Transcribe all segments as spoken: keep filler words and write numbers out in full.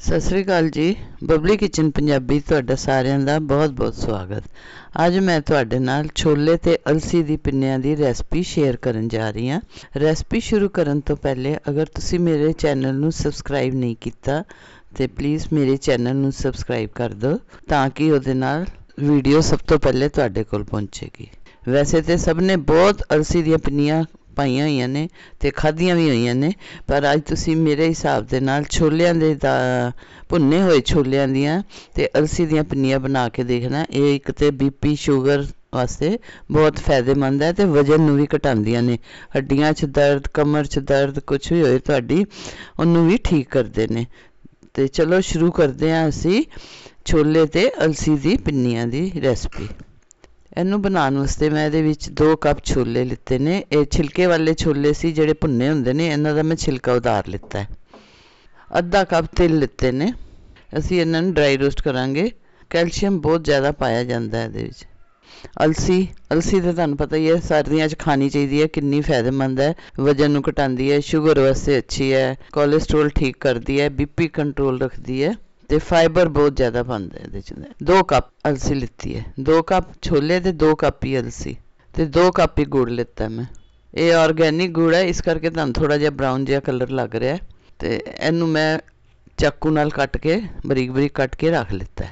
ਸਤਿ ਸ੍ਰੀ ਅਕਾਲ ਜੀ। ਬਬਲੀ ਕਿਚਨ ਪੰਜਾਬੀ ਤੁਹਾਡਾ ਸਾਰਿਆਂ ਦਾ ਬਹੁਤ ਬਹੁਤ ਸਵਾਗਤ। ਅੱਜ ਮੈਂ ਤੁਹਾਡੇ ਨਾਲ ਛੋਲੇ ਤੇ ਅਲਸੀ ਦੀ ਪਿੰਨੀਆਂ ਦੀ ਰੈਸਪੀ ਸ਼ੇਅਰ ਕਰਨ ਜਾ ਰਹੀ ਹਾਂ। ਰੈਸਪੀ ਸ਼ੁਰੂ ਕਰਨ ਤੋਂ ਪਹਿਲੇ ਅਗਰ ਤੁਸੀਂ ਮੇਰੇ ਚੈਨਲ ਨੂੰ ਸਬਸਕ੍ਰਾਈਬ ਨਹੀਂ ਕੀਤਾ ਤੇ ਪਲੀਜ਼ ਮੇਰੇ ਚੈਨਲ ਨੂੰ ਸਬਸਕ੍ਰਾਈਬ ਕਰ ਦਿਓ ਤਾਂ ਕਿ ਉਹਦੇ ਨਾਲ ਵੀਡੀਓ ਸਭ ਤੋਂ ਪਹਿਲੇ ਤੁਹਾਡੇ ਕੋਲ ਪਹੁੰਚੇਗੀ। ਵੈਸੇ ਤੇ ਸਭ ਨੇ ਬਹੁਤ ਅਲਸੀ ਦੀਆਂ ਪਿੰਨੀਆਂ ਪਾਈਆਂ ਹੋਈਆਂ ਨੇ ਤੇ ਖਾਧੀਆਂ ਵੀ ਹੋਈਆਂ ਨੇ, ਪਰ ਅੱਜ ਤੁਸੀਂ ਮੇਰੇ ਹਿਸਾਬ ਦੇ ਨਾਲ ਛੋਲਿਆਂ ਦੇ ਦਾ ਭੁੰਨੇ ਹੋਏ ਛੋਲਿਆਂ ਦੀਆਂ ਤੇ ਅਲਸੀ ਦੀਆਂ ਪਿੰਨੀਆਂ ਬਣਾ ਕੇ ਦੇਖਣਾ। ਇਹ ਇੱਕ ਤੇ ਬੀਪੀ ਸ਼ੂਗਰ ਵਾਸਤੇ ਬਹੁਤ ਫਾਇਦੇਮੰਦ ਹੈ ਤੇ ਵਜ਼ਨ ਨੂੰ ਵੀ ਘਟਾਉਂਦੀਆਂ ਨੇ। ਹੱਡੀਆਂ 'ਚ ਦਰਦ, ਕਮਰ 'ਚ ਦਰਦ ਕੁਛ ਵੀ ਹੋਏ ਤੁਹਾਡੀ, ਉਹਨੂੰ ਵੀ ਠੀਕ ਕਰਦੇ ਨੇ। ਤੇ ਚਲੋ ਸ਼ੁਰੂ ਕਰਦੇ ਹਾਂ ਅਸੀਂ ਛੋਲੇ ਤੇ ਅਲਸੀ ਦੀ ਪਿੰਨੀਆਂ ਦੀ ਰੈਸਪੀ। ਇਹਨੂੰ ਬਣਾਉਣ ਵਾਸਤੇ ਮੈਂ ਇਹਦੇ ਵਿੱਚ ਦੋ ਕੱਪ ਛੋਲੇ ਲਿੱਤੇ ਨੇ। ਇਹ ਛਿਲਕੇ ਵਾਲੇ ਛੋਲੇ ਸੀ ਜਿਹੜੇ ਭੁੰਨੇ ਹੁੰਦੇ ਨੇ, ਇਹਨਾਂ ਦਾ ਮੈਂ ਛਿਲਕਾ ਉਤਾਰ ਲਿੱਤਾ ਹੈ। ਅੱਧਾ ਕੱਪ ਤਿਲ ਲਿੱਤੇ ਨੇ। ਅਸੀਂ ਇਹਨਾਂ ਨੂੰ ਡਰਾਈ ਰੋਸਟ ਕਰਾਂਗੇ। ਕੈਲਸ਼ੀਅਮ ਬਹੁਤ ਜ਼ਿਆਦਾ ਪਾਇਆ ਜਾਂਦਾ ਇਹਦੇ ਵਿੱਚ। ਅਲਸੀ ਅਲਸੀ ਤਾਂ ਤੁਹਾਨੂੰ ਪਤਾ ਹੀ ਹੈ ਸਰਦੀਆਂ 'ਚ ਖਾਣੀ ਚਾਹੀਦੀ ਹੈ, ਕਿੰਨੀ ਫਾਇਦੇਮੰਦ ਹੈ। ਵਜ਼ਨ ਨੂੰ ਘਟਾਉਂਦੀ ਹੈ, ਸ਼ੂਗਰ ਵਾਸਤੇ ਅੱਛੀ ਹੈ, ਕੋਲੇਸਟਰੋਲ ਠੀਕ ਕਰਦੀ ਹੈ, ਬੀਪੀ ਕੰਟਰੋਲ ਰੱਖਦੀ ਹੈ ਤੇ ਫਾਈਬਰ ਬਹੁਤ ਜ਼ਿਆਦਾ ਪਾਉਂਦਾ ਇਹਦੇ 'ਚ। ਦੋ ਕੱਪ ਅਲਸੀ ਲਿੱਤੀ ਹੈ, ਦੋ ਕੱਪ ਛੋਲੇ ਤੇ ਦੋ ਕੱਪ ਹੀ ਅਲਸੀ ਤੇ ਦੋ ਕੱਪ ਹੀ ਗੁੜ ਲਿੱਤਾ ਮੈਂ। ਇਹ ਆਰਗੈਨਿਕ ਗੁੜ ਹੈ, ਇਸ ਕਰਕੇ ਤੁਹਾਨੂੰ ਥੋੜ੍ਹਾ ਜਿਹਾ ਬਰਾਊਨ ਜਿਹਾ ਕਲਰ ਲੱਗ ਰਿਹਾ। ਤੇ ਇਹਨੂੰ ਮੈਂ ਚਾਕੂ ਨਾਲ ਕੱਟ ਕੇ ਬਰੀਕ ਬਰੀਕ ਕੱਟ ਕੇ ਰੱਖ ਲਿੱਤਾ।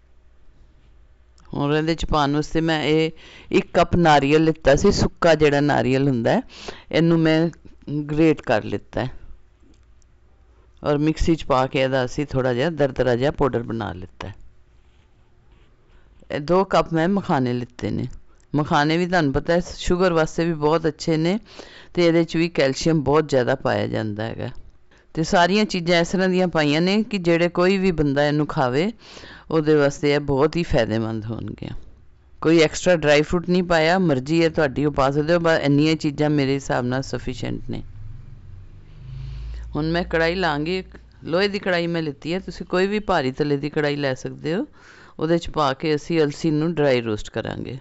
ਹੁਣ ਇਹਦੇ 'ਚ ਪਾਉਣ ਵਾਸਤੇ ਮੈਂ ਇਹ ਇੱਕ ਕੱਪ ਨਾਰੀਅਲ ਲਿੱਤਾ ਸੀ, ਸੁੱਕਾ ਜਿਹੜਾ ਨਾਰੀਅਲ ਹੁੰਦਾ, ਇਹਨੂੰ ਮੈਂ ਗ੍ਰੇਟ ਕਰ ਲਿੱਤਾ ਔਰ ਮਿਕਸੀ 'ਚ ਪਾ ਕੇ ਇਹਦਾ ਅਸੀਂ ਥੋੜ੍ਹਾ ਜਿਹਾ ਦਰਦਰਾ ਜਿਹਾ ਪਾਊਡਰ ਬਣਾ ਲਿੱਤਾ। ਇਹ ਦੋ ਕੱਪ ਮੈਂ ਮਖਾਣੇ ਲਿੱਤੇ ਨੇ। ਮਖਾਣੇ ਵੀ ਤੁਹਾਨੂੰ ਪਤਾ ਹੈ ਸ਼ੂਗਰ ਵਾਸਤੇ ਵੀ ਬਹੁਤ ਅੱਛੇ ਨੇ ਤੇ ਇਹਦੇ 'ਚ ਵੀ ਕੈਲਸ਼ੀਅਮ ਬਹੁਤ ਜ਼ਿਆਦਾ ਪਾਇਆ ਜਾਂਦਾ ਹੈਗਾ। ਤੇ ਸਾਰੀਆਂ ਚੀਜ਼ਾਂ ਇਸ ਤਰ੍ਹਾਂ ਦੀਆਂ ਪਾਈਆਂ ਨੇ ਕਿ ਜਿਹੜੇ ਕੋਈ ਵੀ ਬੰਦਾ ਇਹਨੂੰ ਖਾਵੇ ਉਹਦੇ ਵਾਸਤੇ ਇਹ ਬਹੁਤ ਹੀ ਫਾਇਦੇਮੰਦ ਹੋਣਗੀਆਂ। ਕੋਈ ਐਕਸਟਰਾ ਡਰਾਈ ਫਰੂਟ ਨਹੀਂ ਪਾਇਆ, ਮਰਜ਼ੀ ਹੈ ਤੁਹਾਡੀ, ਉਹ ਪਾ ਸਕਦੇ ਹੋ, ਬਸ ਇੰਨੀਆਂ ਚੀਜ਼ਾਂ ਮੇਰੇ ਹਿਸਾਬ ਨਾਲ ਸਫੀਸ਼ੀਐਂਟ ਨੇ। ਹੁਣ ਮੈਂ ਕੜਾਹੀ ਲਾਂਗੀ। ਲੋਹੇ ਦੀ ਕੜਾਹੀ ਮੈਂ ਲਿੱਤੀ ਹੈ, ਤੁਸੀਂ ਕੋਈ ਵੀ ਭਾਰੀ ਤਲੇ ਦੀ ਕੜਾਹੀ ਲੈ ਸਕਦੇ ਹੋ। ਉਹਦੇ 'ਚ ਪਾ ਕੇ ਅਸੀਂ ਅਲਸੀ ਨੂੰ ਡਰਾਈ ਰੋਸਟ ਕਰਾਂਗੇ।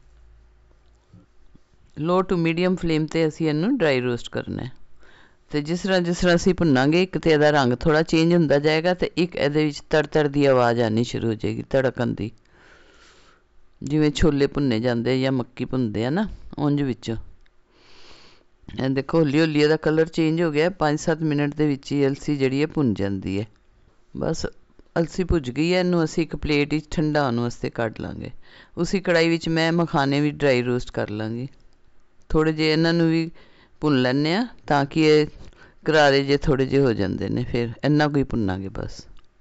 ਲੋ ਟੂ ਮੀਡੀਅਮ ਫਲੇਮ 'ਤੇ ਅਸੀਂ ਇਹਨੂੰ ਡਰਾਈ ਰੋਸਟ ਕਰਨਾ। ਤੇ ਜਿਸ ਤਰ੍ਹਾਂ ਜਿਸ ਤਰ੍ਹਾਂ ਅਸੀਂ ਭੁੰਨਾਂਗੇ ਇੱਕ ਤਾਂ ਇਹਦਾ ਰੰਗ ਥੋੜ੍ਹਾ ਚੇਂਜ ਹੁੰਦਾ ਜਾਏਗਾ ਤੇ ਇੱਕ ਇਹਦੇ ਵਿੱਚ ਤੜ ਤੜ ਦੀ ਆਵਾਜ਼ ਆਉਣੀ ਸ਼ੁਰੂ ਹੋ ਜਾਏਗੀ, ਤੜਕਣ ਦੀ, ਜਿਵੇਂ ਛੋਲੇ ਭੁੰਨੇ ਜਾਂਦੇ ਜਾਂ ਮੱਕੀ ਭੁੰਨਦੇ ਆ ਨਾ, ਉਂਝ ਵਿੱਚੋਂ। ਇਹ ਦੇਖੋ ਹੌਲੀ ਹੌਲੀ ਇਹਦਾ ਕਲਰ ਚੇਂਜ ਹੋ ਗਿਆ। ਪੰਜ ਸੱਤ ਮਿੰਟ ਦੇ ਵਿੱਚ ਹੀ ਅਲਸੀ ਜਿਹੜੀ ਹੈ ਭੁੰਨ ਜਾਂਦੀ ਹੈ। ਬਸ ਅਲਸੀ ਭੁੱਜ ਗਈ ਹੈ। ਇਹਨੂੰ ਅਸੀਂ ਇੱਕ ਪਲੇਟ ਵਿੱਚ ਠੰਡਾ ਹੋਣ ਵਾਸਤੇ ਕੱਢ ਲਾਂਗੇ। ਉਸੀ ਕੜਾਹੀ ਵਿੱਚ ਮੈਂ ਮਖਾਣੇ ਵੀ ਡਰਾਈ ਰੋਸਟ ਕਰ ਲਾਂਗੀ। ਥੋੜ੍ਹੇ ਜਿਹੇ ਇਹਨਾਂ ਨੂੰ ਵੀ ਭੁੰਨ ਲੈਂਦੇ ਹਾਂ ਤਾਂ ਕਿ ਇਹ ਕਰਾਰੇ ਜਿਹੇ ਥੋੜ੍ਹੇ ਜਿਹੇ ਹੋ ਜਾਂਦੇ ਨੇ। ਫਿਰ ਇੰਨਾ ਕੁ ਹੀ ਭੁੰਨਾਂਗੇ ਬਸ।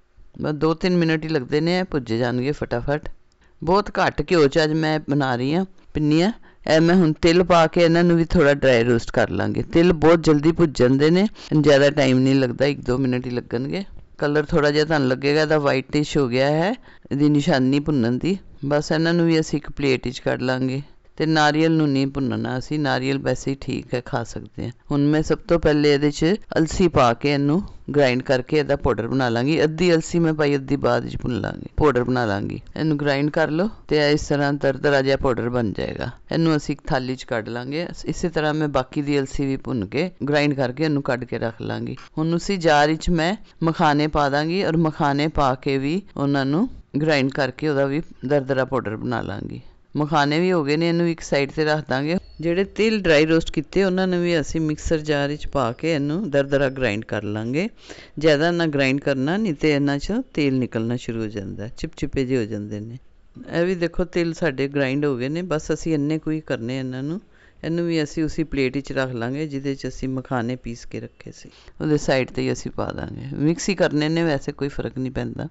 ਬਸ ਦੋ ਤਿੰਨ ਮਿੰਟ ਹੀ ਲੱਗਦੇ ਨੇ, ਇਹ ਭੁੱਜ ਜਾਣਗੇ ਫਟਾਫਟ। ਬਹੁਤ ਘੱਟ ਘਿਓ 'ਚ ਅੱਜ ਮੈਂ ਬਣਾ ਰਹੀ ਹਾਂ ਪਿੰਨੀਆਂ। ਇਹ ਮੈਂ ਹੁਣ ਤਿਲ ਪਾ ਕੇ ਇਹਨਾਂ ਨੂੰ ਵੀ ਥੋੜ੍ਹਾ ਡਰਾਈ ਰੋਸਟ ਕਰ ਲਾਂਗੇ। ਤਿਲ ਬਹੁਤ ਜਲਦੀ ਭੁੱਜ ਜਾਂਦੇ ਨੇ, ਜ਼ਿਆਦਾ ਟਾਈਮ ਨਹੀਂ ਲੱਗਦਾ, ਇੱਕ ਦੋ ਮਿੰਟ ਹੀ ਲੱਗਣਗੇ। ਕਲਰ ਥੋੜ੍ਹਾ ਜਿਹਾ ਤੁਹਾਨੂੰ ਲੱਗੇਗਾ ਇਹਦਾ ਵਾਈਟਿਸ਼ ਹੋ ਗਿਆ ਹੈ, ਇਹਦੀ ਨਿਸ਼ਾਨੀ ਭੁੰਨਣ ਦੀ। ਬਸ ਇਹਨਾਂ ਨੂੰ ਵੀ ਅਸੀਂ ਇੱਕ ਪਲੇਟ ਵਿੱਚ ਕੱਢ ਲਾਂਗੇ। ਤੇ ਨਾਰੀਅਲ ਨੂੰ ਨਹੀਂ ਭੁੰਨਣਾ ਅਸੀਂ, ਨਾਰੀਅਲ ਵੈਸੇ ਹੀ ਠੀਕ ਹੈ, ਖਾ ਸਕਦੇ ਹਾਂ। ਹੁਣ ਮੈਂ ਸਭ ਤੋਂ ਪਹਿਲੇ ਇਹਦੇ 'ਚ ਅਲਸੀ ਪਾ ਕੇ ਇਹਨੂੰ ਗ੍ਰਾਇੰਡ ਕਰਕੇ ਇਹਦਾ ਪਾਊਡਰ ਬਣਾ ਲਾਂਗੀ। ਅੱਧੀ ਅਲਸੀ ਮੈਂ ਪਾਈ, ਅੱਧੀ ਬਾਅਦ ਵਿੱਚ ਭੁੰਨ ਲਾਂਗੀ, ਪਾਊਡਰ ਬਣਾ ਲਾਂਗੀ। ਇਹਨੂੰ ਗ੍ਰਾਇੰਡ ਕਰ ਲਓ ਤੇ ਇਸ ਤਰ੍ਹਾਂ ਦਰਦਰਾ ਜਿਹਾ ਪਾਊਡਰ ਬਣ ਜਾਏਗਾ। ਇਹਨੂੰ ਅਸੀਂ ਇੱਕ ਥਾਲੀ 'ਚ ਕੱਢ ਲਾਂਗੇ। ਇਸੇ ਤਰ੍ਹਾਂ ਮੈਂ ਬਾਕੀ ਦੀ ਅਲਸੀ ਵੀ ਭੁੰਨ ਕੇ ਗ੍ਰਾਇੰਡ ਕਰਕੇ ਇਹਨੂੰ ਕੱਢ ਕੇ ਰੱਖ ਲਾਂਗੀ। ਹੁਣ ਉਸੀ ਜਾਰ ਵਿੱਚ ਮੈਂ ਮਖਾਣੇ ਪਾ ਦਾਂਗੀ ਔਰ ਮਖਾਣੇ ਪਾ ਕੇ ਵੀ ਉਹਨਾਂ ਨੂੰ ਗ੍ਰਾਇੰਡ ਕਰਕੇ ਉਹਦਾ ਵੀ ਦਰਦਰਾ ਪਾਊਡਰ ਬਣਾ ਲਾਂਗੀ। ਮਖਾਣੇ ਵੀ ਹੋ ਗਏ ਨੇ, ਇਹਨੂੰ ਇੱਕ ਸਾਈਡ 'ਤੇ ਰੱਖ ਦਾਂਗੇ। ਜਿਹੜੇ ਤਿਲ ਡਰਾਈ ਰੋਸਟ ਕੀਤੇ ਉਹਨਾਂ ਨੂੰ ਵੀ ਅਸੀਂ ਮਿਕਸਰ ਜਾਰ ਵਿੱਚ ਪਾ ਕੇ ਇਹਨੂੰ ਦਰਦਰਾ ਗ੍ਰਾਇੰਡ ਕਰ ਲਾਂਗੇ। ਜ਼ਿਆਦਾ ਨਾ ਗ੍ਰਾਇੰਡ ਕਰਨਾ, ਨਹੀਂ ਤਾਂ ਇਹਨਾਂ 'ਚ ਤੇਲ ਨਿਕਲਣਾ ਸ਼ੁਰੂ ਹੋ ਜਾਂਦਾ, ਚਿਪਚਿਪੇ ਜਿਹੇ ਹੋ ਜਾਂਦੇ ਨੇ। ਇਹ ਵੀ ਦੇਖੋ ਤਿਲ ਸਾਡੇ ਗ੍ਰਾਇੰਡ ਹੋ ਗਏ ਨੇ। ਬਸ ਅਸੀਂ ਇੰਨੇ ਕੁ ਹੀ ਕਰਨੇ ਇਹਨਾਂ ਨੂੰ। ਇਹਨੂੰ ਵੀ ਅਸੀਂ ਉਸੀ ਪਲੇਟ ਵਿੱਚ ਰੱਖ ਲਾਂਗੇ ਜਿਹਦੇ 'ਚ ਅਸੀਂ ਮਖਾਣੇ ਪੀਸ ਕੇ ਰੱਖੇ ਸੀ, ਉਹਦੇ ਸਾਈਡ 'ਤੇ ਹੀ ਅਸੀਂ ਪਾ ਦਾਂਗੇ। ਮਿਕਸ ਹੀ ਕਰਨੇ ਨੇ, ਵੈਸੇ ਕੋਈ ਫ਼ਰਕ ਨਹੀਂ ਪੈਂਦਾ।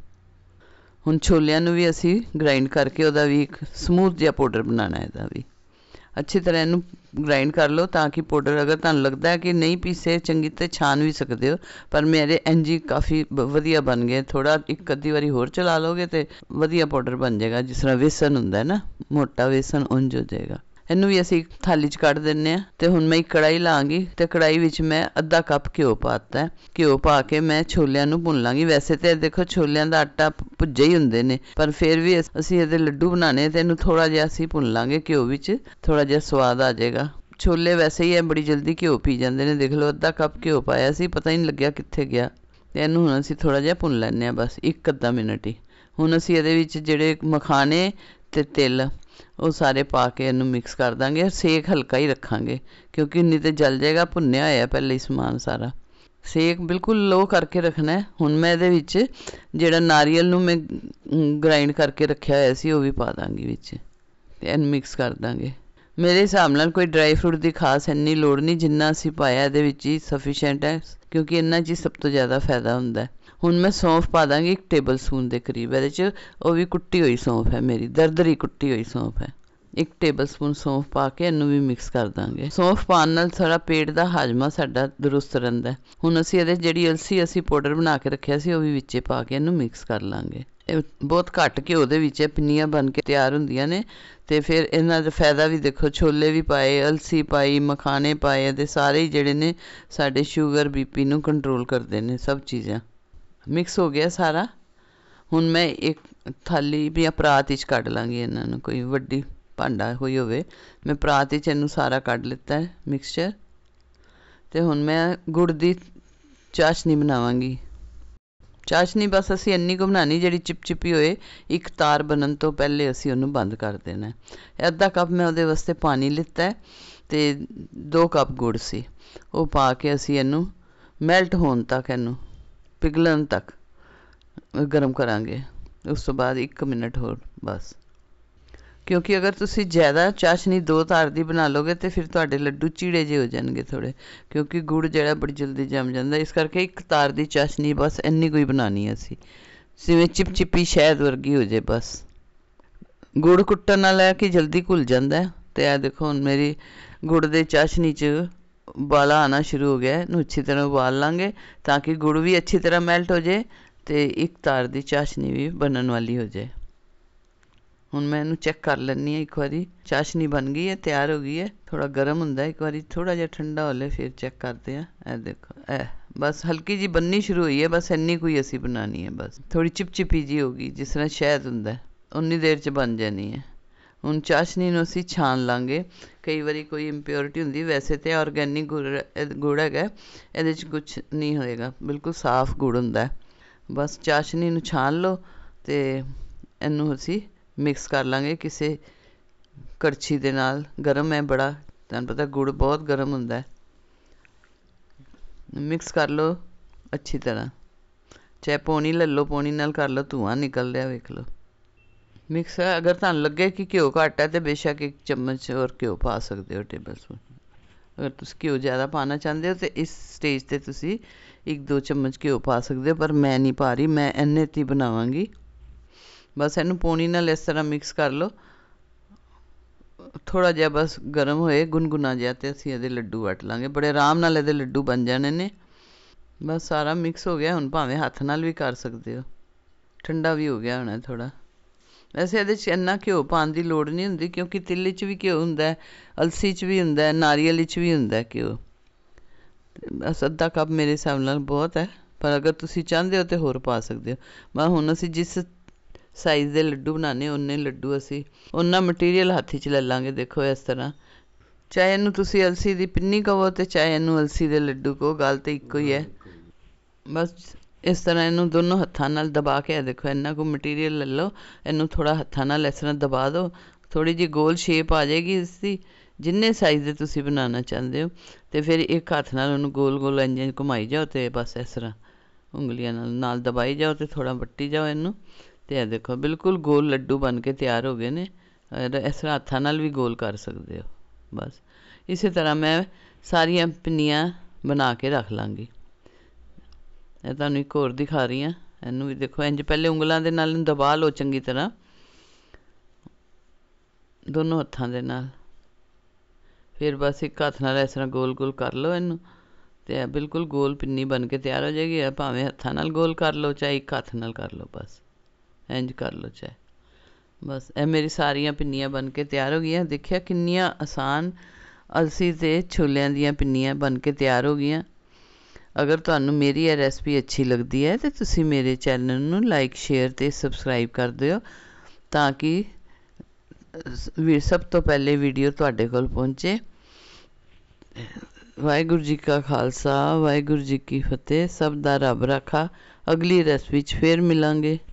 ਹੁਣ ਛੋਲਿਆਂ ਨੂੰ ਵੀ ਅਸੀਂ ਗ੍ਰਾਇੰਡ ਕਰਕੇ ਉਹਦਾ ਵੀ ਇੱਕ ਸਮੂਥ ਜਿਹਾ ਪਾਊਡਰ ਬਣਾਉਣਾ। ਇਹਦਾ ਵੀ ਅੱਛੀ ਤਰ੍ਹਾਂ ਇਹਨੂੰ ਗ੍ਰਾਇੰਡ ਕਰ ਲਓ ਤਾਂ ਕਿ ਪਾਊਡਰ, ਅਗਰ ਤੁਹਾਨੂੰ ਲੱਗਦਾ ਕਿ ਨਹੀਂ ਪੀਸੇ ਚੰਗੀ ਤਾਂ ਛਾਣ ਵੀ ਸਕਦੇ ਹੋ, ਪਰ ਮੇਰੇ ਇੰਝ ਹੀ ਕਾਫੀ ਵਧੀਆ ਬਣ ਗਏ। ਥੋੜ੍ਹਾ ਇੱਕ ਅੱਧੀ ਵਾਰੀ ਹੋਰ ਚਲਾ ਲਓਗੇ ਤਾਂ ਵਧੀਆ ਪਾਊਡਰ ਬਣ ਜਾਏਗਾ, ਜਿਸ ਤਰ੍ਹਾਂ ਵੇਸਣ ਹੁੰਦਾ ਨਾ, ਮੋਟਾ ਵੇਸਣ ਉਂਝ ਹੋ ਜਾਏਗਾ। ਇਹਨੂੰ ਵੀ ਅਸੀਂ ਥਾਲੀ 'ਚ ਕੱਢ ਦਿੰਦੇ ਹਾਂ। ਤੇ ਹੁਣ ਮੈਂ ਇੱਕ ਕੜਾਹੀ ਲਾਂਗੀ ਤੇ ਕੜਾਹੀ ਵਿੱਚ ਮੈਂ ਅੱਧਾ ਕੱਪ ਘਿਓ ਪਾ ਦਿੱਤਾ। ਘਿਓ ਪਾ ਕੇ ਮੈਂ ਛੋਲਿਆਂ ਨੂੰ ਭੁੰਨ ਲਾਂਗੀ। ਵੈਸੇ ਤਾਂ ਦੇਖੋ ਛੋਲਿਆਂ ਦਾ ਆਟਾ ਭੁੱਜੇ ਹੀ ਹੁੰਦੇ ਨੇ, ਪਰ ਫਿਰ ਵੀ ਅਸੀਂ ਇਹਦੇ ਲੱਡੂ ਬਣਾਉਣੇ ਤੇ ਇਹਨੂੰ ਥੋੜ੍ਹਾ ਜਿਹਾ ਅਸੀਂ ਭੁੰਨ ਲਾਂਗੇ ਘਿਓ ਵਿੱਚ, ਥੋੜ੍ਹਾ ਜਿਹਾ ਸਵਾਦ ਆ ਜਾਏਗਾ। ਛੋਲੇ ਵੈਸੇ ਹੀ ਇਹ ਬੜੀ ਜਲਦੀ ਘਿਓ ਪੀ ਜਾਂਦੇ ਨੇ। ਦੇਖ ਲਓ ਅੱਧਾ ਕੱਪ ਘਿਓ ਪਾਇਆ ਸੀ, ਪਤਾ ਹੀ ਨਹੀਂ ਲੱਗਿਆ ਕਿੱਥੇ ਗਿਆ। ਤੇ ਇਹਨੂੰ ਹੁਣ ਅਸੀਂ ਥੋੜ੍ਹਾ ਜਿਹਾ ਭੁੰਨ ਲੈਂਦੇ ਹਾਂ, ਬਸ ਇੱਕ ਅੱਧਾ ਮਿੰਟ ਹੀ। ਹੁਣ ਅਸੀਂ ਇਹਦੇ ਵਿੱਚ ਜਿਹੜੇ ਮਖਾਣੇ ਅਤੇ ਤਿਲ ਉਹ ਸਾਰੇ ਪਾ ਕੇ ਇਹਨੂੰ ਮਿਕਸ ਕਰ ਦਾਂਗੇ। ਸੇਕ ਹਲਕਾ ਹੀ ਰੱਖਾਂਗੇ ਕਿਉਂਕਿ ਨਹੀਂ ਤਾਂ ਜਲ ਜਾਏਗਾ, ਭੁੰਨਿਆ ਹੋਇਆ ਪਹਿਲੇ ਹੀ ਸਮਾਨ ਸਾਰਾ। ਸੇਕ ਬਿਲਕੁਲ ਲੋ ਕਰਕੇ ਰੱਖਣਾ। ਹੁਣ ਮੈਂ ਇਹਦੇ ਵਿੱਚ ਜਿਹੜਾ ਨਾਰੀਅਲ ਨੂੰ ਮੈਂ ਗ੍ਰਾਇੰਡ ਕਰਕੇ ਰੱਖਿਆ ਹੋਇਆ ਸੀ ਉਹ ਵੀ ਪਾ ਦਾਂਗੀ ਵਿੱਚ, ਅਤੇ ਇਹਨੂੰ ਮਿਕਸ ਕਰ ਦਾਂਗੇ। ਮੇਰੇ ਹਿਸਾਬ ਨਾਲ ਕੋਈ ਡਰਾਈ ਫਰੂਟ ਦੀ ਖਾਸ ਇੰਨੀ ਲੋੜ ਨਹੀਂ, ਜਿੰਨਾ ਅਸੀਂ ਪਾਇਆ ਇਹਦੇ ਵਿੱਚ ਹੀ ਸਫੀਸ਼ੀਐਂਟ ਹੈ, ਕਿਉਂਕਿ ਇਹਨਾਂ 'ਚ ਹੀ ਸਭ ਤੋਂ ਜ਼ਿਆਦਾ ਫਾਇਦਾ ਹੁੰਦਾ। ਹੁਣ ਮੈਂ ਸੌਂਫ ਪਾ ਦਾਂਗੀ ਇੱਕ ਟੇਬਲ ਸਪੂਨ ਦੇ ਕਰੀਬ ਇਹਦੇ 'ਚ, ਉਹ ਵੀ ਕੁੱਟੀ ਹੋਈ ਸੌਂਫ ਹੈ, ਮੇਰੀ ਦਰਦਰੀ ਕੁੱਟੀ ਹੋਈ ਸੌਂਫ ਹੈ। ਇੱਕ ਟੇਬਲ ਸਪੂਨ ਸੌਂਫ ਪਾ ਕੇ ਇਹਨੂੰ ਵੀ ਮਿਕਸ ਕਰ ਦਾਂਗੇ। ਸੌਂਫ ਪਾਉਣ ਨਾਲ ਸਾਰਾ ਪੇਟ ਦਾ ਹਾਜ਼ਮਾ ਸਾਡਾ ਦਰੁਸਤ ਰਹਿੰਦਾ। ਹੁਣ ਅਸੀਂ ਇਹਦੇ ਜਿਹੜੀ ਅਲਸੀ ਅਸੀਂ ਪਾਊਡਰ ਬਣਾ ਕੇ ਰੱਖਿਆ ਸੀ ਉਹ ਵੀ ਵਿੱਚੇ ਪਾ ਕੇ ਇਹਨੂੰ ਮਿਕਸ ਕਰ ਲਾਂਗੇ। ਇਹ ਬਹੁਤ ਘੱਟ ਘਿਓ ਦੇ ਵਿੱਚ ਪਿੰਨੀਆਂ ਬਣ ਕੇ ਤਿਆਰ ਹੁੰਦੀਆਂ ਨੇ, ਅਤੇ ਫਿਰ ਇਹਨਾਂ ਦਾ ਫਾਇਦਾ ਵੀ ਦੇਖੋ। ਛੋਲੇ ਵੀ ਪਾਏ, ਅਲਸੀ ਪਾਈ, ਮਖਾਣੇ ਪਾਏ, ਅਤੇ ਸਾਰੇ ਹੀ ਜਿਹੜੇ ਨੇ ਸਾਡੇ ਸ਼ੂਗਰ ਬੀ ਪੀ ਨੂੰ ਕੰਟਰੋਲ ਕਰਦੇ ਨੇ। ਸਭ ਚੀਜ਼ਾਂ ਮਿਕਸ ਹੋ ਗਿਆ ਸਾਰਾ। ਹੁਣ ਮੈਂ ਇੱਕ ਥਾਲੀ ਜਾਂ ਪਰਾਤ ਵਿੱਚ ਕੱਢ ਲਾਂਗੀ ਇਹਨਾਂ ਨੂੰ, ਕੋਈ ਵੱਡੀ ਭਾਂਡਾ ਕੋਈ ਹੋਵੇ। ਮੈਂ ਪਰਾਤ ਵਿੱਚ ਇਹਨੂੰ ਸਾਰਾ ਕੱਢ ਲਿੱਤਾ ਹੈ ਮਿਕਸਚਰ, ਅਤੇ ਹੁਣ ਮੈਂ ਗੁੜ ਦੀ ਚਾਸ਼ਨੀ ਬਣਾਵਾਂਗੀ। ਚਾਸ਼ਨੀ ਬਸ ਅਸੀਂ ਇੰਨੀ ਕੁ ਬਣਾਉਣੀ ਜਿਹੜੀ ਚਿਪਚਿਪੀ ਹੋਏ। ਇੱਕ ਤਾਰ ਬਣਨ ਤੋਂ ਪਹਿਲੇ ਅਸੀਂ ਉਹਨੂੰ ਬੰਦ ਕਰ ਦੇਣਾ। ਅੱਧਾ ਕੱਪ ਮੈਂ ਉਹਦੇ ਵਾਸਤੇ ਪਾਣੀ ਲਿੱਤਾ ਹੈ, ਅਤੇ ਦੋ ਕੱਪ ਗੁੜ ਸੀ, ਉਹ ਪਾ ਕੇ ਅਸੀਂ ਇਹਨੂੰ ਮੈਲਟ ਹੋਣ ਤੱਕ, ਇਹਨੂੰ ਪਿਘਲਣ ਤੱਕ ਗਰਮ ਕਰਾਂਗੇ। ਉਸ ਤੋਂ ਬਾਅਦ ਇੱਕ ਮਿੰਟ ਹੋਰ ਬਸ, ਕਿਉਂਕਿ ਅਗਰ ਤੁਸੀਂ ਜ਼ਿਆਦਾ ਚਾਸ਼ਨੀ ਦੋ ਤਾਰ ਦੀ ਬਣਾ ਲਓਗੇ ਤਾਂ ਫਿਰ ਤੁਹਾਡੇ ਲੱਡੂ ਚੀੜੇ ਜਿਹੇ ਹੋ ਜਾਣਗੇ ਥੋੜ੍ਹੇ, ਕਿਉਂਕਿ ਗੁੜ ਜਿਹੜਾ ਬੜੀ ਜਲਦੀ ਜੰਮ ਜਾਂਦਾ। ਇਸ ਕਰਕੇ ਇੱਕ ਤਾਰ ਦੀ ਚਾਸ਼ਨੀ ਬਸ ਇੰਨੀ ਕੋਈ ਬਣਾਉਣੀ ਹੈ ਅਸੀਂ, ਜਿਵੇਂ ਚਿਪਚਿਪੀ ਸ਼ਹਿਦ ਵਰਗੀ ਹੋ ਜੇ ਬਸ। ਗੁੜ ਕੁੱਟਣ ਨਾਲ ਹੈ ਕਿ ਜਲਦੀ ਘੁਲ ਜਾਂਦਾ। ਅਤੇ ਇਹ ਦੇਖੋ ਹੁਣ ਮੇਰੀ ਗੁੜ ਦੇ ਚਾਸ਼ਨੀ 'ਚ ਉਬਾਲਾ ਆਉਣਾ ਸ਼ੁਰੂ ਹੋ ਗਿਆ। ਇਹਨੂੰ ਅੱਛੀ ਤਰ੍ਹਾਂ ਉਬਾਲ ਲਾਂਗੇ ਤਾਂ ਕਿ ਗੁੜ ਵੀ ਅੱਛੀ ਤਰ੍ਹਾਂ ਮੈਲਟ ਹੋ ਜਾਏ ਅਤੇ ਇੱਕ ਤਾਰ ਦੀ ਚਾਸ਼ਨੀ ਵੀ ਬਣਨ ਵਾਲੀ ਹੋ ਜਾਏ। ਹੁਣ ਮੈਂ ਇਹਨੂੰ ਚੈੱਕ ਕਰ ਲੈਂਦੀ ਹਾਂ ਇੱਕ ਵਾਰੀ, ਚਾਸ਼ਨੀ ਬਣ ਗਈ ਹੈ, ਤਿਆਰ ਹੋ ਗਈ ਹੈ। ਥੋੜ੍ਹਾ ਗਰਮ ਹੁੰਦਾ, ਇੱਕ ਵਾਰੀ ਥੋੜ੍ਹਾ ਜਿਹਾ ਠੰਡਾ ਹੋ ਲੈ ਫਿਰ ਚੈੱਕ ਕਰਦੇ ਹਾਂ। ਇਹ ਦੇਖੋ, ਇਹ ਬਸ ਹਲਕੀ ਜਿਹੀ ਬਣਨੀ ਸ਼ੁਰੂ ਹੋਈ ਹੈ, ਬਸ ਇੰਨੀ ਕੋਈ ਅਸੀਂ ਬਣਾਉਣੀ ਹੈ। ਬਸ ਥੋੜ੍ਹੀ ਚਿਪਚਿਪੀ ਜਿਹੀ ਹੋ ਗਈ, ਜਿਸ ਤਰ੍ਹਾਂ ਸ਼ਹਿਦ ਹੁੰਦਾ, ਉਨੀ ਦੇਰ 'ਚ ਬਣ ਜਾਣੀ ਹੈ। ਹੁਣ ਚਾਸ਼ਨੀ ਨੂੰ ਅਸੀਂ ਛਾਣ ਲਾਂਗੇ। ਕਈ ਵਾਰੀ ਕੋਈ ਇੰਪਿਓਰਿਟੀ ਹੁੰਦੀ, ਵੈਸੇ ਤਾਂ ਔਰਗੈਨਿਕ ਗੁੜ ਗੁੜ ਹੈਗਾ, ਇਹਦੇ 'ਚ ਕੁਛ ਨਹੀਂ ਹੋਏਗਾ, ਬਿਲਕੁਲ ਸਾਫ਼ ਗੁੜ ਹੁੰਦਾ। ਬਸ ਚਾਸ਼ਨੀ ਨੂੰ ਛਾਣ ਲਓ ਅਤੇ ਇਹਨੂੰ ਅਸੀਂ ਮਿਕਸ ਕਰ ਲਾਂਗੇ ਕਿਸੇ ਕੜਛੀ ਦੇ ਨਾਲ। ਗਰਮ ਹੈ ਬੜਾ, ਤੁਹਾਨੂੰ ਪਤਾ ਗੁੜ ਬਹੁਤ ਗਰਮ ਹੁੰਦਾ। ਮਿਕਸ ਕਰ ਲਓ ਅੱਛੀ ਤਰ੍ਹਾਂ, ਚਾਹੇ ਪੌਣੀ ਲੈ ਲਓ, ਪੌਣੀ ਨਾਲ ਕਰ ਲਓ, ਧੂੰਆਂ ਨਿਕਲ ਰਿਹਾ ਵੇਖ ਲਓ। ਮਿਕਸ ਅਗਰ ਤੁਹਾਨੂੰ ਲੱਗੇ ਕਿ ਘਿਓ ਘੱਟ ਹੈ ਤਾਂ ਬੇਸ਼ੱਕ ਇੱਕ ਚਮਚ ਹੋਰ ਘਿਓ ਪਾ ਸਕਦੇ ਹੋ, ਟੇਬਲ ਸਪੂਨ। ਅਗਰ ਤੁਸੀਂ ਘਿਓ ਜ਼ਿਆਦਾ ਪਾਉਣਾ ਚਾਹੁੰਦੇ ਹੋ ਤਾਂ ਇਸ ਸਟੇਜ 'ਤੇ ਤੁਸੀਂ ਇੱਕ ਦੋ ਚਮਚ ਘਿਓ ਪਾ ਸਕਦੇ ਹੋ, ਪਰ ਮੈਂ ਨਹੀਂ ਪਾ ਰਹੀ, ਮੈਂ ਇੰਨੇ 'ਤੇ ਹੀ ਬਣਾਵਾਂਗੀ। ਬਸ ਇਹਨੂੰ ਪੌਣੀ ਨਾਲ ਇਸ ਤਰ੍ਹਾਂ ਮਿਕਸ ਕਰ ਲਓ। ਥੋੜ੍ਹਾ ਜਿਹਾ ਬਸ ਗਰਮ ਹੋਏ, ਗੁਨਗੁਨਾ ਜਿਹਾ, ਅਤੇ ਅਸੀਂ ਇਹਦੇ ਲੱਡੂ ਵੱਟ ਲਾਂਗੇ। ਬੜੇ ਆਰਾਮ ਨਾਲ ਇਹਦੇ ਲੱਡੂ ਬਣ ਜਾਣੇ ਨੇ। ਬਸ ਸਾਰਾ ਮਿਕਸ ਹੋ ਗਿਆ। ਹੁਣ ਭਾਵੇਂ ਹੱਥ ਨਾਲ ਵੀ ਕਰ ਸਕਦੇ ਹੋ, ਠੰਡਾ ਵੀ ਹੋ ਗਿਆ ਹੋਣਾ ਥੋੜ੍ਹਾ। ਵੈਸੇ ਇਹਦੇ 'ਚ ਇੰਨਾ ਘਿਓ ਪਾਉਣ ਦੀ ਲੋੜ ਨਹੀਂ ਹੁੰਦੀ, ਕਿਉਂਕਿ ਤਿਲ 'ਚ ਵੀ ਘਿਓ ਹੁੰਦਾ, ਅਲਸੀ 'ਚ ਵੀ ਹੁੰਦਾ, ਨਾਰੀਅਲ ਵਿੱਚ ਵੀ ਹੁੰਦਾ ਘਿਓ। ਬਸ ਅੱਧਾ ਕੱਪ ਮੇਰੇ ਹਿਸਾਬ ਨਾਲ ਬਹੁਤ ਹੈ, ਪਰ ਅਗਰ ਤੁਸੀਂ ਚਾਹੁੰਦੇ ਹੋ ਤਾਂ ਹੋਰ ਪਾ ਸਕਦੇ ਹੋ। ਬਸ ਹੁਣ ਅਸੀਂ ਜਿਸ ਸਾਈਜ਼ ਦੇ ਲੱਡੂ ਬਣਾਉਣੇ, ਉਨੇ ਲੱਡੂ ਅਸੀਂ ਓਨਾ ਮਟੀਰੀਅਲ ਹੱਥ 'ਚ ਲੈ ਲਾਂਗੇ। ਦੇਖੋ ਇਸ ਤਰ੍ਹਾਂ, ਚਾਹੇ ਇਹਨੂੰ ਤੁਸੀਂ ਅਲਸੀ ਦੀ ਪਿੰਨੀ ਕਹੋ ਅਤੇ ਚਾਹੇ ਇਹਨੂੰ ਅਲਸੀ ਦੇ ਲੱਡੂ ਕਹੋ, ਗੱਲ ਤਾਂ ਇੱਕੋ ਹੀ ਹੈ। ਬਸ ਇਸ ਤਰ੍ਹਾਂ ਇਹਨੂੰ ਦੋਨੋਂ ਹੱਥਾਂ ਨਾਲ ਦਬਾ ਕੇ, ਇਹ ਦੇਖੋ ਇੰਨਾ ਕੁ ਮਟੀਰੀਅਲ ਲੈ ਲਓ, ਇਹਨੂੰ ਥੋੜ੍ਹਾ ਹੱਥਾਂ ਨਾਲ ਇਸ ਤਰ੍ਹਾਂ ਦਬਾ ਦਿਓ, ਥੋੜ੍ਹੀ ਜਿਹੀ ਗੋਲ ਸ਼ੇਪ ਆ ਜਾਏਗੀ ਇਸ ਦੀ, ਜਿੰਨੇ ਸਾਈਜ਼ ਦੇ ਤੁਸੀਂ ਬਣਾਉਣਾ ਚਾਹੁੰਦੇ ਹੋ। ਅਤੇ ਫਿਰ ਇੱਕ ਹੱਥ ਨਾਲ ਉਹਨੂੰ ਗੋਲ ਗੋਲ ਇੰਝ ਇੰਝ ਘੁਮਾਈ ਜਾਓ, ਅਤੇ ਬਸ ਇਸ ਤਰ੍ਹਾਂ ਉਂਗਲੀਆਂ ਨਾਲ ਨਾਲ ਦਬਾਈ ਜਾਓ ਅਤੇ ਥੋੜ੍ਹਾ ਵੱਟੀ ਜਾਓ ਇਹਨੂੰ। ਅਤੇ ਇਹ ਦੇਖੋ ਬਿਲਕੁਲ ਗੋਲ ਲੱਡੂ ਬਣ ਕੇ ਤਿਆਰ ਹੋ ਗਏ ਨੇ। ਇਸ ਤਰ੍ਹਾਂ ਹੱਥਾਂ ਨਾਲ ਵੀ ਗੋਲ ਕਰ ਸਕਦੇ ਹੋ। ਬਸ ਇਸੇ ਤਰ੍ਹਾਂ ਮੈਂ ਸਾਰੀਆਂ ਪਿੰਨੀਆਂ ਬਣਾ ਕੇ ਰੱਖ ਲਾਂਗੀ। ਇਹ ਤੁਹਾਨੂੰ ਇੱਕ ਹੋਰ ਦਿਖਾ ਰਹੀ ਹਾਂ। ਇਹਨੂੰ ਵੀ ਦੇਖੋ ਇੰਝ ਪਹਿਲੇ ਉਂਗਲਾਂ ਦੇ ਨਾਲ ਇਹਨੂੰ ਦਬਾ ਲਓ ਚੰਗੀ ਤਰ੍ਹਾਂ, ਦੋਨੋਂ ਹੱਥਾਂ ਦੇ ਨਾਲ। ਫਿਰ ਬਸ ਇੱਕ ਹੱਥ ਨਾਲ ਇਸ ਤਰ੍ਹਾਂ ਗੋਲ ਗੋਲ ਕਰ ਲਓ ਇਹਨੂੰ, ਅਤੇ ਇਹ ਬਿਲਕੁਲ ਗੋਲ ਪਿੰਨੀ ਬਣ ਕੇ ਤਿਆਰ ਹੋ ਜਾਏਗੀ। ਇਹ ਭਾਵੇਂ ਹੱਥਾਂ ਨਾਲ ਗੋਲ ਕਰ ਲਓ, ਚਾਹੇ ਇੱਕ ਹੱਥ ਨਾਲ ਕਰ ਲਓ, ਬਸ ਇੰਝ ਕਰ ਲਓ ਚਾਹੇ। ਬਸ ਇਹ ਮੇਰੀ ਸਾਰੀਆਂ ਪਿੰਨੀਆਂ ਬਣ ਕੇ ਤਿਆਰ ਹੋ ਗਈਆਂ। ਦੇਖਿਆ ਕਿੰਨੀਆਂ ਆਸਾਨ ਅਲਸੀ ਅਤੇ ਛੋਲਿਆਂ ਦੀਆਂ ਪਿੰਨੀਆਂ ਬਣ ਕੇ ਤਿਆਰ ਹੋ ਗਈਆਂ। ਅਗਰ ਤੁਹਾਨੂੰ ਮੇਰੀ ਇਹ ਰੈਸਪੀ ਅੱਛੀ ਲੱਗਦੀ ਹੈ ਤਾਂ ਤੁਸੀਂ ਮੇਰੇ ਚੈਨਲ ਨੂੰ ਲਾਈਕ, ਸ਼ੇਅਰ ਅਤੇ ਸਬਸਕ੍ਰਾਈਬ ਕਰ ਦਿਓ, ਤਾਂ ਕਿ ਵੀ ਸਭ ਤੋਂ ਪਹਿਲੇ ਵੀਡੀਓ ਤੁਹਾਡੇ ਕੋਲ ਪਹੁੰਚੇ। ਵਾਹਿਗੁਰੂ ਜੀ ਕਾ ਖਾਲਸਾ ਵਾਹਿਗੁਰੂ ਜੀ ਕੀ ਫਤਿਹ। ਸਭ ਦਾ ਰੱਬ ਰਾਖਾ। ਅਗਲੀ ਰੈਸਪੀ 'ਚ ਫੇਰ ਮਿਲਾਂਗੇ।